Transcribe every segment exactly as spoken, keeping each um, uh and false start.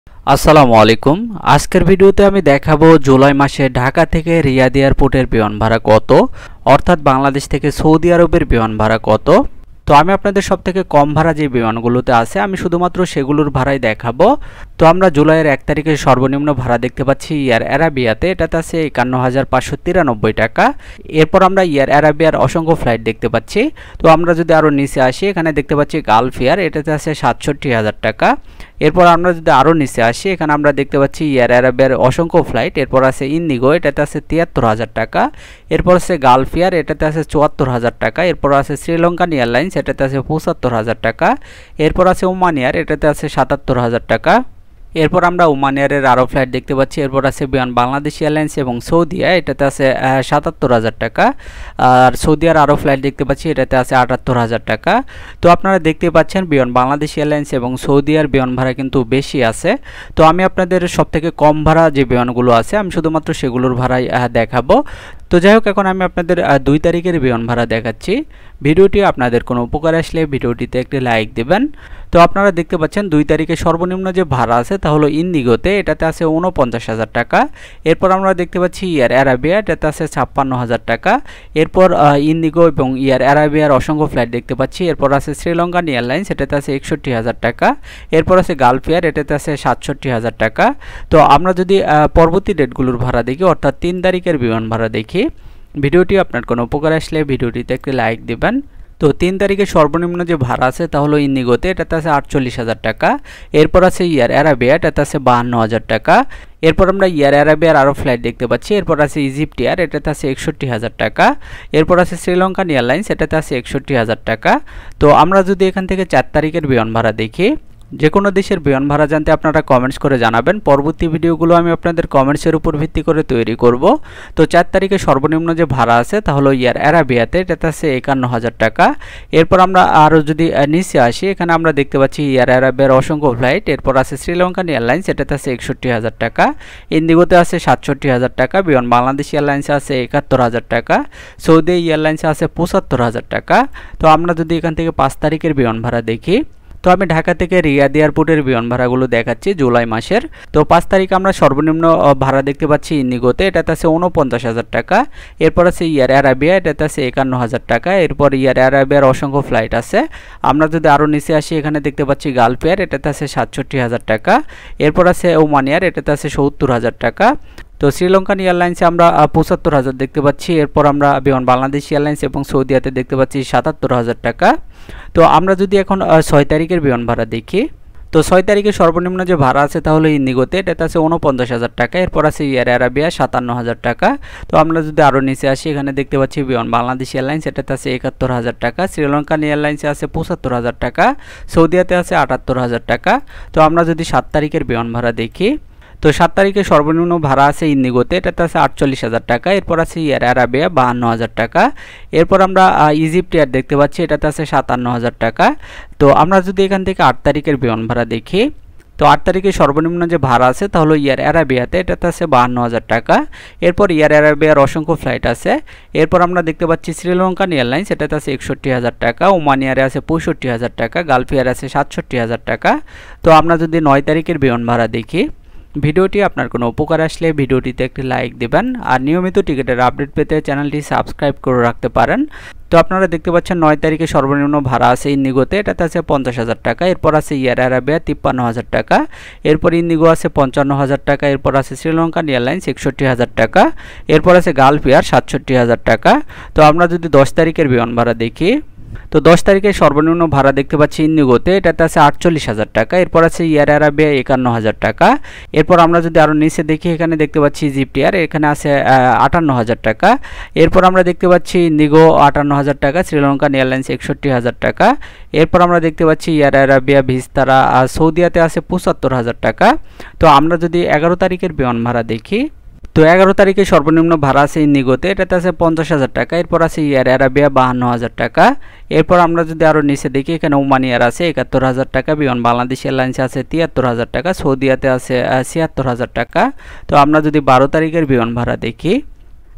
আসসালামু আলাইকুম। আজকের ভিডিওতে আমি দেখাবো জুলাই মাসে ঢাকা থেকে রিয়াদ এয়ারপোর্টের বিমান ভাড়া কত, অর্থাৎ বাংলাদেশ থেকে সৌদি আরবের বিমান ভাড়া কত। তো আমি আপনাদের সবথেকে কম ভাড়া যে বিমানগুলোতে আছে আমি শুধুমাত্র সেগুলোর ভাড়াই দেখাবো। তো আমরা জুলাইয়ের এক তারিখে সর্বনিম্ন ভাড়া দেখতে পাচ্ছি ইয়ার অ্যারাবিয়াতে, এটাতে আছে একান্ন হাজার পাঁচশো তিরানব্বই টাকা। এরপর আমরা ইয়ার অ্যারাবিয়ার অসংখ্য ফ্লাইট দেখতে পাচ্ছি। তো আমরা যদি আরও নিচে আসি, এখানে দেখতে পাচ্ছি গালফ এয়ার, এটাতে আছে সাতষট্টি হাজার টাকা। এরপর আমরা যদি আরও নিচে আসি, এখানে আমরা দেখতে পাচ্ছি ইয়ার অ্যারাবিয়ার অসংখ্য ফ্লাইট। এরপর আছে ইন্ডিগো, এটাতে আছে তিয়াত্তর হাজার টাকা। এরপর আছে গালফ এয়ার, এটাতে আছে চুয়াত্তর হাজার টাকা। এরপর আছে শ্রীলঙ্কান এয়ারলাইন্স, এটাতে আছে পঁচাত্তর হাজার টাকা। এরপর আছে ওমান এয়ার, এটাতে আছে সাতাত্তর হাজার টাকা। এরপর আমরা ওমান এয়ারের আরও ফ্লাইট দেখতে পাচ্ছি। এরপর আছে বিমান বাংলাদেশ এয়ারলাইন্স এবং সৌদিয়া, এটাতে আছে সাতাত্তর হাজার টাকা। আর সৌদিয়ার আরও ফ্লাইট দেখতে পাচ্ছি, এটাতে আছে আটাত্তর হাজার টাকা। তো আপনারা দেখতে পাচ্ছেন বিমান বাংলাদেশ এয়ারলাইন্স এবং সৌদিয়ার বিমান ভাড়া কিন্তু বেশি আছে। তো আমি আপনাদের সবথেকে কম ভাড়া যে বিমানগুলো আছে আমি শুধুমাত্র সেগুলোর ভাড়াই দেখাবো। তো যাই হোক, এখন আমি আপনাদের দুই তারিখের বিমান ভাড়া দেখাচ্ছি। ভিডিওটি আপনাদের কোনো উপকার আসলে ভিডিওটিতে একটি লাইক দেবেন। তো আপনারা দেখতে পাচ্ছেন দুই তারিখে সর্বনিম্ন যে ভাড়া আছে তা হলো ইন্ডিগোতে, এটাতে আছে উনপঞ্চাশ হাজার টাকা। এরপর আমরা দেখতে পাচ্ছি ইয়ার অ্যারাবিয়া, এটাতে আছে ছাপ্পান্ন হাজার টাকা। এরপর ইন্ডিগো এবং ইয়ার অ্যারাবিয়ার অসংখ্য ফ্লাইট দেখতে পাচ্ছি। এরপর আছে শ্রীলঙ্কান এয়ারলাইন্স, এটাতে আছে একষট্টি হাজার টাকা। এরপর আছে গালফ এয়ার, এটাতে আছে সাতষট্টি হাজার টাকা। তো আমরা যদি পরবর্তী ডেটগুলোর ভাড়া দেখি, অর্থাৎ তিন তারিখের বিমান ভাড়া দেখি, ভিডিওটি আপনার কোনো উপকার আসলে ভিডিওটিতে একটি লাইক দেবেন। তো তিন তারিখে সর্বনিম্ন যে ভাড়া আছে তা হলো ইন্ডিগোতে, এটাতে আছে আটচল্লিশ হাজার টাকা। এরপর আছে ইয়ার অ্যারাবিয়া, এটাতে আছে বাহান্ন হাজার টাকা। এরপর আমরা ইয়ার অ্যারাবিয়ার আরও ফ্লাইট দেখতে পাচ্ছি। এরপর আছে ইজিপ্ট এয়ার, এটাতে আছে একষট্টি হাজার টাকা। এরপর আছে শ্রীলঙ্কান এয়ারলাইন্স, এটাতে আছে একষট্টি হাজার টাকা। তো আমরা যদি এখান থেকে চার তারিখের বিমান ভাড়া দেখি, যে কোনো দেশের বিমান ভাড়া জানতে আপনারা কমেন্টস করে জানাবেন। পরবর্তী ভিডিওগুলো আমি আপনাদের কমেন্টসের উপর ভিত্তি করে তৈরি করব। তো চার তারিখে সর্বনিম্ন যে ভাড়া আছে তা হলো ইয়ার অ্যারাবিয়াতে, এটাতে আছে একান্ন হাজার টাকা। এরপর আমরা আরও যদি নিচে আসি, এখানে আমরা দেখতে পাচ্ছি ইয়ার অ্যারাবিয়ার অসংখ্য ফ্লাইট। এরপর আছে শ্রীলঙ্কান এয়ারলাইন্স, এটাতে আছে একষট্টি হাজার টাকা। ইন্ডিগোতে আছে সাতষট্টি হাজার টাকা। বিমান বাংলাদেশ এয়ারলাইন্সে আছে একাত্তর হাজার টাকা। সৌদি এয়ারলাইন্সে আছে পঁচাত্তর হাজার টাকা। তো আমরা যদি এখান থেকে পাঁচ তারিখের বিমান ভাড়া দেখি, তো আমি ঢাকা থেকে রিয়াদ এয়ারপোর্টের বিমান ভাড়াগুলো দেখাচ্ছি জুলাই মাসের। তো পাঁচ তারিখ আমরা সর্বনিম্ন ভাড়া দেখতে পাচ্ছি ইন্ডিগোতে, এটাতে আছে উনপঞ্চাশ হাজার টাকা। এরপর আছে ইয়ার অ্যারাবিয়া, এটাতে আছে একান্ন হাজার টাকা। এরপর ইয়ার অ্যারাবিয়ার অসংখ্য ফ্লাইট আছে। আমরা যদি আরও নিচে আসি, এখানে দেখতে পাচ্ছি গালফ এয়ার, এটাতে আছে সাতষট্টি হাজার টাকা। এরপর আছে ওমান এয়ার, এটাতে আছে সত্তর হাজার টাকা। তো শ্রীলঙ্কান এয়ারলাইন্সে আমরা পঁচাত্তর হাজার দেখতে পাচ্ছি। এরপর আমরা বিমান বাংলাদেশ এয়ারলাইন্স এবং সৌদিয়াতে দেখতে পাচ্ছি সাতাত্তর হাজার টাকা। তো আমরা যদি এখন ছয় তারিখের বিমান ভাড়া দেখি, তো ছয় তারিখে সর্বনিম্ন যে ভাড়া আছে তাহলে ইন্ডিগোতে, এটাতে আছে উনপঞ্চাশ হাজার টাকা। এরপর আছে ইয়ার অ্যারাবিয়া সাতান্ন হাজার টাকা। তো আমরা যদি আরও নিচে আসি, এখানে দেখতে পাচ্ছি বিমান বাংলাদেশ এয়ারলাইন্স, এটাতে আছে একাত্তর হাজার টাকা। শ্রীলঙ্কান এয়ারলাইন্সে আছে পঁচাত্তর হাজার টাকা। সৌদিয়াতে আছে আটাত্তর হাজার টাকা। তো আমরা যদি সাত তারিখের বিমান ভাড়া দেখি, তো সাত তারিখে সর্বনিম্ন ভাড়া আছে ইন্ডিগোতে, এটাতে আছে আটচল্লিশ হাজার টাকা। এরপর আছে ইয়ার অ্যারাবিয়া বাহান্ন হাজার টাকা। এরপর আমরা ইজিপ্ট এয়ার দেখতে পাচ্ছি, এটাতে আছে সাতান্ন হাজার টাকা। তো আমরা যদি এখান থেকে আট তারিখের বিমান ভাড়া দেখি, তো আট তারিখে সর্বনিম্ন যে ভাড়া আছে তাহলে ইয়ার অ্যারাবিয়াতে, এটাতে আছে বাহান্ন হাজার টাকা। এরপর ইয়ার অ্যারাবিয়ার অসংখ্য ফ্লাইট আছে। এরপর আমরা দেখতে পাচ্ছি শ্রীলঙ্কান এয়ারলাইন্স, এটাতে আছে একষট্টি হাজার টাকা। ওমান এয়ারে আছে পঁয়ষট্টি হাজার টাকা। গালফ এয়ারে আছে সাতষট্টি হাজার টাকা। তো আমরা যদি নয় তারিখের বিমান ভাড়া দেখি, ভিডিওটি আপনার কোনো উপকার আসলে ভিডিওটিতে একটি লাইক দেবেন। আর নিয়মিত টিকিটের আপডেট পেতে চ্যানেলটি সাবস্ক্রাইব করে রাখতে পারেন। তো আপনারা দেখতে পাচ্ছেন নয় তারিখে সর্বনিম্ন ভাড়া আছে ইন্ডিগোতে, এটাতে আছে পঞ্চাশ হাজার টাকা। এরপর আছে ইয়ার অ্যারাবিয়া তিপ্পান্ন হাজার টাকা। এরপর ইন্ডিগো আছে পঞ্চান্ন হাজার টাকা। এরপর আছে শ্রীলঙ্কান এয়ারলাইন্স একষট্টি হাজার টাকা। এরপর আছে গালফ এয়ার সাতষট্টি হাজার টাকা। তো আমরা যদি দশ তারিখের বিমান ভাড়া দেখি, তো দশ তারিখে সর্বনিম্ন ভাড়া দেখতে পাচ্ছি ইন্ডিগোতে, এটাতে আছে আটচল্লিশ হাজার টাকা। এরপর আছে ইয়ার অ্যারাবিয়া একান্ন হাজার টাকা। এরপর আমরা যদি আরও নিচে দেখি, এখানে দেখতে পাচ্ছি ইজিপ্ট এয়ার, এখানে আছে আটান্ন হাজার টাকা। এরপর আমরা দেখতে পাচ্ছি ইন্ডিগো আটান্ন হাজার টাকা। শ্রীলঙ্কান এয়ারলাইন্স একষট্টি হাজার টাকা। এরপর আমরা দেখতে পাচ্ছি ইয়ার অ্যারাবিয়া ভিস্তারা সৌদিয়াতে আছে পঁচাত্তর হাজার টাকা। তো আমরা যদি এগারো তারিখের বিমান ভাড়া দেখি, তো এগারো তারিখে সর্বনিম্ন ভাড়া আছে ইন্ডিগোতে, এটাতে আছে পঞ্চাশ হাজার টাকা। এরপর আছে ইয়ার অ্যারাবিয়া বাহান্ন হাজার টাকা। এরপর আমরা যদি আরও নিচে দেখি, এখানে ওমান এয়ার আছে একাত্তর হাজার টাকা। বিমান বাংলাদেশ এয়ারলাইন্সে আছে তিয়াত্তর হাজার টাকা। সৌদিয়াতে আছে ছিয়াত্তর হাজার টাকা। তো আমরা যদি বারো তারিখের বিমান ভাড়া দেখি,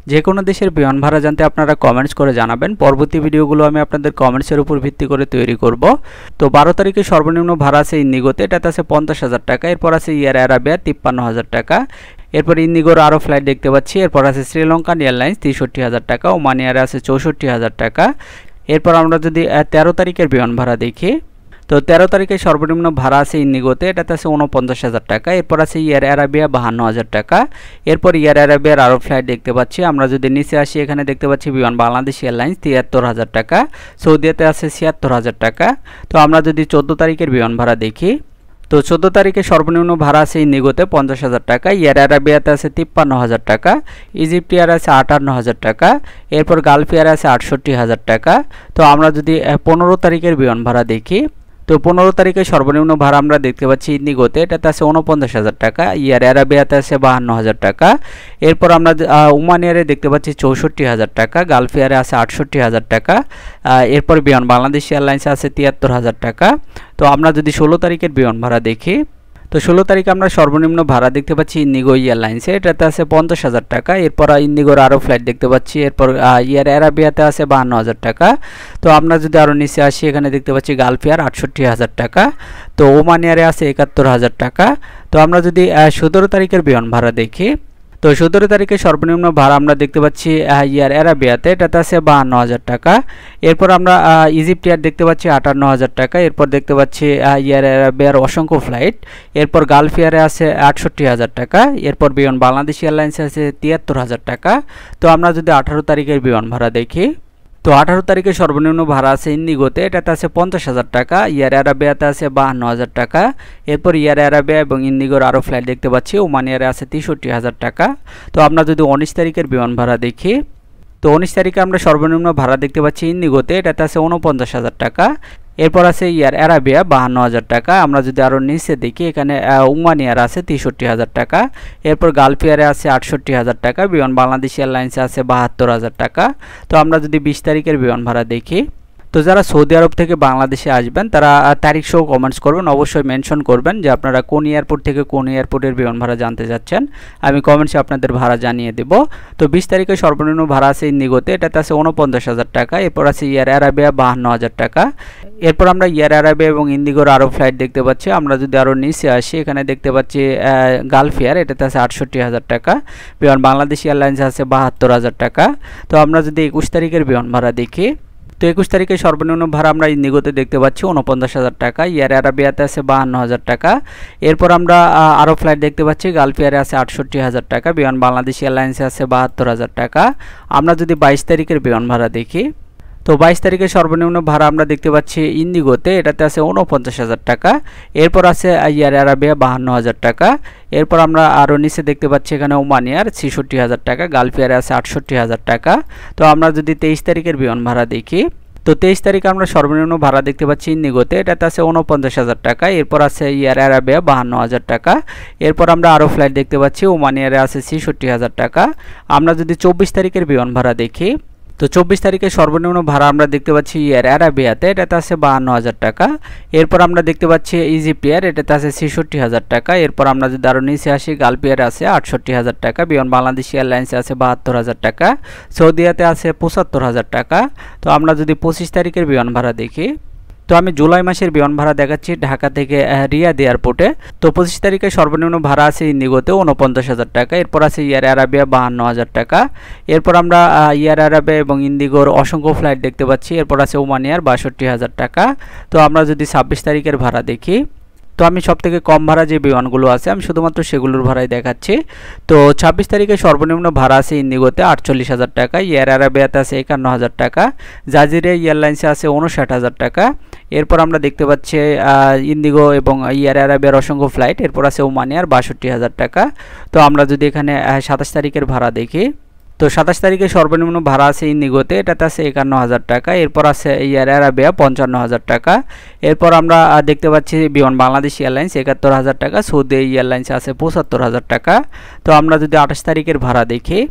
যে কোনো দেশের বিমান ভাড়া জানতে আপনারা কমেন্টস করে জানাবেন। পরবর্তী ভিডিওগুলো আমি আপনাদের কমেন্টসের উপর ভিত্তি করে তৈরি করব। তো বারো তারিখে সর্বনিম্ন ভাড়া আছে ইন্ডিগোতে, এটাতে আছে পঞ্চাশ হাজার টাকা। এরপর আছে এয়ার অ্যারাবিয়া তিপ্পান্ন হাজার টাকা। এরপর ইন্ডিগোর আরও ফ্লাইট দেখতে পাচ্ছি। এরপর আছে শ্রীলঙ্কান এয়ারলাইন্স তেষট্টি হাজার টাকা। ওমান এয়ারে আছে চৌষট্টি হাজার টাকা। এরপর আমরা যদি তেরো তারিখের বিমান ভাড়া দেখি, তো তেরো তারিখে সর্বনিম্ন ভাড়া আছে ইন্ডিগোতে, এটাতে আছে উনপঞ্চাশ হাজার টাকা। এরপর আছে এয়ার অ্যারাবিয়া বাহান্ন হাজার টাকা। এরপর এয়ার অ্যারাবিয়ার আরও ফ্লাইট দেখতে পাচ্ছি। আমরা যদি নিচে আসি, এখানে দেখতে পাচ্ছি বিমান বাংলাদেশ এয়ারলাইন্স তিয়াত্তর হাজার টাকা। সৌদিয়াতে আছে ছিয়াত্তর হাজার টাকা। তো আমরা যদি চোদ্দো তারিখের বিমান ভাড়া দেখি, তো চোদ্দো তারিখে সর্বনিম্ন ভাড়া আছে ইন্ডিগোতে পঞ্চাশ হাজার টাকা। এয়ার অ্যারাবিয়াতে আছে তিপ্পান্ন হাজার টাকা। ইজিপ্ট এয়ার আছে আটান্ন হাজার টাকা। এরপর গালফ এয়ার আছে আটষট্টি হাজার টাকা। তো আমরা যদি পনেরো তারিখের বিমান ভাড়া দেখি, তো পনেরো তারিখে সর্বনিম্ন ভাড়া আমরা দেখতে পাচ্ছি ইন্ডিগোতে, এটাতে আছে উনপঞ্চাশ হাজার টাকা। এয়ার অ্যারাবিয়াতে আছে বাহান্ন হাজার টাকা। এরপর আমরা ওমান এয়ারে দেখতে পাচ্ছি চৌষট্টি হাজার টাকা। গালফ এয়ারে আছে আটষট্টি হাজার টাকা। এরপর বিমান বাংলাদেশ এয়ারলাইন্সে আছে তিয়াত্তর হাজার টাকা। তো আমরা যদি ষোলো তারিখের বিমান ভাড়া দেখি, তো ষোলো তারিখে আমরা সর্বনিম্ন ভাড়া দেখতে পাচ্ছি ইন্ডিগো এয়ারলাইন্সে, এটাতে আছে পঞ্চাশ হাজার টাকা। এরপর ইন্ডিগোর আরও ফ্লাইট দেখতে পাচ্ছি। এরপর এয়ার অ্যারাবিয়াতে আছে বাহান্ন হাজার টাকা। তো আমরা যদি আরও নিচে আসি, এখানে দেখতে পাচ্ছি গালফ এয়ার আটষট্টি হাজার টাকা। তো ওমান এয়ারে আছে একাত্তর হাজার টাকা। তো আমরা যদি সতেরো তারিখের বিমান ভাড়া দেখি, তো সতেরো তারিখে সর্বনিম্ন ভাড়া আমরা দেখতে পাচ্ছি এয়ার অ্যারাবিয়াতে, এটাতে আছে বাহান্ন হাজার টাকা। এরপর আমরা ইজিপ্ট এয়ার দেখতে পাচ্ছি আটান্ন হাজার টাকা। এরপর দেখতে পাচ্ছি এয়ার অ্যারাবিয়ার অসংখ্য ফ্লাইট। এরপর গালফ এয়ারে আছে আটষট্টি হাজার টাকা। এরপর বিমান বাংলাদেশ এয়ারলাইন্সে আছে তিয়াত্তর হাজার টাকা। তো আমরা যদি আঠারো তারিখের বিমান ভাড়া দেখি, তো আঠারো তারিখে সর্বনিম্ন ভাড়া আছে ইন্ডিগোতে, এটাতে আছে পঞ্চাশ হাজার টাকা। এয়ার অ্যারাবিয়াতে আছে বাহান্ন হাজার টাকা। এরপর এয়ার অ্যারাবিয়া এবং ইন্ডিগোর আরও ফ্লাইট দেখতে পাচ্ছি। ওমান এয়ারে আছে তেষট্টি হাজার টাকা। তো আমরা যদি উনিশ তারিখের বিমান ভাড়া দেখি, তো উনিশ তারিখে আমরা সর্বনিম্ন ভাড়া দেখতে পাচ্ছি ইন্ডিগোতে, এটাতে আছে উনপঞ্চাশ হাজার টাকা। এরপর আছে এয়ার অ্যারাবিয়া বাহান্ন হাজার টাকা। আমরা যদি আরও নিচে দেখি, এখানে ওমান এয়ার আছে তেষট্টি হাজার টাকা। এরপর গালফ এয়ারে আছে আটষট্টি হাজার টাকা। বিমান বাংলাদেশ এয়ারলাইন্সে আছে বাহাত্তর হাজার টাকা। তো আমরা যদি বিশ তারিখের বিমান ভাড়া দেখি, তো যারা সৌদি আরব থেকে বাংলাদেশে আসবেন তারা তারিখ সহ কমেন্টস করবেন, অবশ্যই মেনশন করবেন যে আপনারা কোন এয়ারপোর্ট থেকে কোন এয়ারপোর্টের বিমান ভাড়া জানতে যাচ্ছেন। আমি কমেন্টসে আপনাদের ভাড়া জানিয়ে দেব। তো বিশ তারিখে সর্বনিম্ন ভাড়া আছে ইন্ডিগোতে, এটাতে আছে উনপঞ্চাশ হাজার টাকা। এরপর আছে এয়ার অ্যারাবিয়া বাহান্ন হাজার টাকা। এরপর আমরা এয়ার অ্যারাবিয়া এবং ইন্ডিগোর আরও ফ্লাইট দেখতে পাচ্ছি। আমরা যদি আরও নিচে আসি, এখানে দেখতে পাচ্ছি গালফ এয়ার, এটাতে আছে আটষট্টি হাজার টাকা। বিমান বাংলাদেশ এয়ারলাইন্স আছে বাহাত্তর হাজার টাকা। তো আমরা যদি একুশ তারিখের বিমান ভাড়া দেখি, তো একুশ তারিখে সর্বনিম্ন ভাড়া আমরা ইন্ডিগোতে দেখতে পাচ্ছি উনপঞ্চাশ হাজার টাকা। এয়ার অ্যারাবিয়াতে আছে বাহান্ন হাজার টাকা। এরপর আমরা আরও ফ্লাইট দেখতে পাচ্ছি। গালফ এয়ারে আছে আটষট্টি হাজার টাকা। বিমান বাংলাদেশ এয়ারলাইন্সে আছে বাহাত্তর হাজার টাকা। আমরা যদি বাইশ তারিখের বিমান ভাড়া দেখি, তো বাইশ তারিখে সর্বনিম্ন ভাড়া আমরা দেখতে পাচ্ছি ইন্ডিগোতে, এটাতে আছে উনপঞ্চাশ হাজার টাকা। এরপর আছে এয়ার অ্যারাবিয়া বাহান্ন হাজার টাকা। এরপর আমরা আরও নিচে দেখতে পাচ্ছি এখানে ওমান এয়ার ছেষট্টি হাজার টাকা। গালফ এয়ারে আছে আটষট্টি হাজার টাকা। তো আমরা যদি তেইশ তারিখের বিমান ভাড়া দেখি, তো তেইশ তারিখে আমরা সর্বনিম্ন ভাড়া দেখতে পাচ্ছি ইন্ডিগোতে, এটাতে আছে উনপঞ্চাশ হাজার টাকা। এরপর আছে এয়ার অ্যারাবিয়া বাহান্ন হাজার টাকা। এরপর আমরা আরও ফ্লাইট দেখতে পাচ্ছি। ওমান এয়ারে আছে ছেষট্টি হাজার টাকা। আমরা যদি চব্বিশ তারিখের বিমান ভাড়া দেখি, তো চব্বিশ তারিখে সর্বনিম্ন ভাড়া আমরা দেখতে পাচ্ছি এয়ার অ্যারাবিয়াতে, এটাতে আছে বাহান্ন হাজার টাকা। এরপর আমরা দেখতে পাচ্ছি ইজিপ্ট এয়ার, এটাতে আছে ছেষট্টি হাজার টাকা। এরপর আমরা যদি আরও নিচে আসি, গালফ এয়ার আছে আটষট্টি হাজার টাকা। বিমান বাংলাদেশ এয়ারলাইন্সে আছে বাহাত্তর হাজার টাকা। সৌদিয়াতে আছে পঁচাত্তর হাজার টাকা। তো আমরা যদি পঁচিশ তারিখের বিমান ভাড়া দেখি, তো আমি জুলাই মাসের বিমান ভাড়া দেখাচ্ছি ঢাকা থেকে রিয়াদ এয়ারপোর্টে। তো পঁচিশ তারিখে সর্বনিম্ন ভাড়া আছে ইন্ডিগোতে উনপঞ্চাশ হাজার টাকা। এরপর আছে এয়ার অ্যারাবিয়া বাহান্ন হাজার টাকা। এরপর আমরা এয়ার অ্যারাবিয়া এবং ইন্ডিগোর অসংখ্য ফ্লাইট দেখতে পাচ্ছি। এরপর আছে ওমান এয়ার বাষট্টি হাজার টাকা। তো আমরা যদি ছাব্বিশ তারিখের ভাড়া দেখি, তো আমি সবথেকে কম ভাড়া যে বিমানগুলো আছে আমি শুধুমাত্র সেগুলোর ভাড়াই দেখাচ্ছি। তো ছাব্বিশ তারিখে সর্বনিম্ন ভাড়া আছে ইন্ডিগোতে আটচল্লিশ হাজার টাকা। এয়ার অ্যারাবিয়াতে আছে একান্ন হাজার টাকা। জাজিরা এয়ারলাইন্সে আছে উনষাট হাজার টাকা। এরপর আমরা দেখতে পাচ্ছি ইন্ডিগো এবং এয়ার অ্যারাবিয়ার অসংখ্য ফ্লাইট। এরপর আছে ওমান এয়ার বাষট্টি হাজার টাকা। তো আমরা যদি এখানে সাতাশ তারিখের ভাড়া দেখি, তো সাতাশ তারিখে সর্বনিম্ন ভাড়া আছে ইন্ডিগোতে, এটাতে আছে একান্ন হাজার টাকা। এরপর আছে এয়ার অ্যারাবিয়া পঞ্চান্ন হাজার টাকা। এরপর আমরা দেখতে পাচ্ছি বিমান বাংলাদেশ এয়ারলাইন্স একাত্তর হাজার টাকা। সৌদি এয়ারলাইন্স আছে পঁচাত্তর হাজার টাকা। তো আমরা যদি আঠাশ তারিখের ভাড়া দেখি,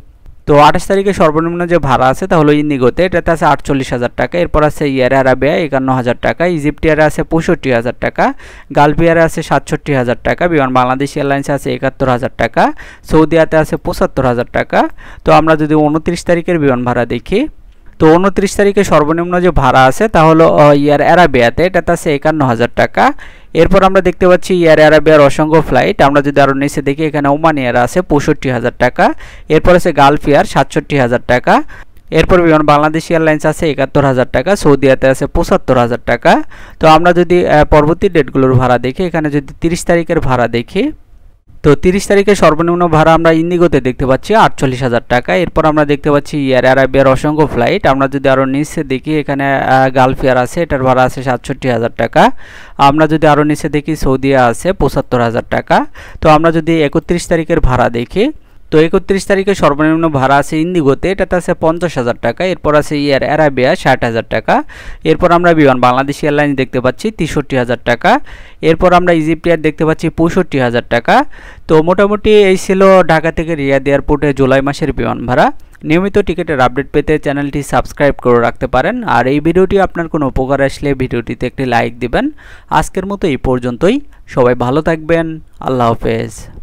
তো আঠাশ তারিখে সর্বনিম্ন যে ভাড়া আছে তা হলো ইন্ডিগোতে, এটাতে আছে আটচল্লিশ হাজার টাকা। এরপর আছে এয়ার আরাবিয়া একান্ন হাজার টাকা, ইজিপ্ট এয়ারে আছে পঁয়ষট্টি হাজার টাকা, গালফ এয়ারে আছে সাতষট্টি হাজার টাকা, বিমান বাংলাদেশ এয়ারলাইন্সে আছে একাত্তর হাজার টাকা, সৌদিয়াতে আছে পঁচাত্তর হাজার টাকা। তো আমরা যদি উনত্রিশ তারিখের বিমান ভাড়া দেখি, তো উনত্রিশ তারিখে সর্বনিম্ন যে ভাড়া আছে তা হলো এয়ার আরাবিয়াতে, এটাতে আছে একান্ন হাজার টাকা। এরপর আমরা দেখতে পাচ্ছি এয়ার আরাবিয়ার অসংখ্য ফ্লাইট। আমরা যদি আরও নিচে দেখি, এখানে ওমান এয়ার আছে পঁয়ষট্টি হাজার টাকা, এরপর আছে গালফ এয়ার সাতষট্টি হাজার টাকা, এরপর বিমান বাংলাদেশ এয়ারলাইন্স আছে একাত্তর হাজার টাকা, সৌদিয়াতে আছে পঁচাত্তর হাজার টাকা। তো আমরা যদি পরবর্তী ডেটগুলোর ভাড়া দেখি, এখানে যদি তিরিশ তারিখের ভাড়া দেখি, তো তিরিশ তারিখে সর্বনিম্ন ভাড়া আমরা ইন্ডিগোতে দেখতে পাচ্ছি আটচল্লিশ হাজার টাকা। এরপর আমরা দেখতে পাচ্ছি এয়ার আরাবিয়ার অসংখ্য ফ্লাইট। আমরা যদি আরও নিচে দেখি, এখানে গালফ এয়ার আছে, এটার ভাড়া আছে সাতষট্টি হাজার টাকা। আমরা যদি আরও নিচে দেখি, সৌদিয়া আছে পঁচাত্তর হাজার টাকা। তো আমরা যদি একত্রিশ তারিখের ভাড়া দেখি, তো একত্রিশ তারিখে সর্বনিম্ন ভাড়া আছে ইন্ডিগোতে, এটাতে আছে পঞ্চাশ হাজার টাকা। এরপর আছে এয়ার আরাবিয়া ষাট হাজার টাকা। এরপর আমরা বিমান বাংলাদেশ এয়ারলাইন্স দেখতে পাচ্ছি তেষট্টি হাজার টাকা। এরপর আমরা ইজিপ্ট এয়ার দেখতে পাচ্ছি পঁয়ষট্টি হাজার টাকা। তো মোটামুটি এই ছিল ঢাকা থেকে রিয়াদ এয়ারপোর্টে জুলাই মাসের বিমান ভাড়া। নিয়মিত টিকিটের আপডেট পেতে চ্যানেলটি সাবস্ক্রাইব করে রাখতে পারেন। আর এই ভিডিওটি আপনার কোনো উপকার আসলে ভিডিওটিতে একটি লাইক দিবেন। আজকের মতো এই পর্যন্তই, সবাই ভালো থাকবেন, আল্লাহ হাফেজ।